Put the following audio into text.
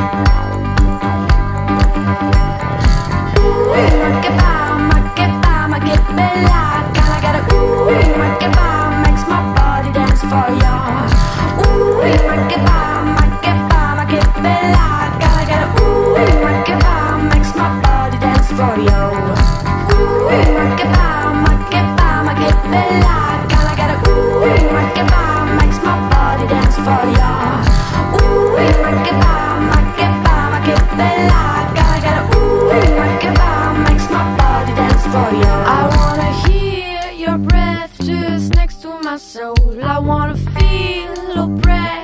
I wanna hear your breath just next to my soul. I wanna feel your breath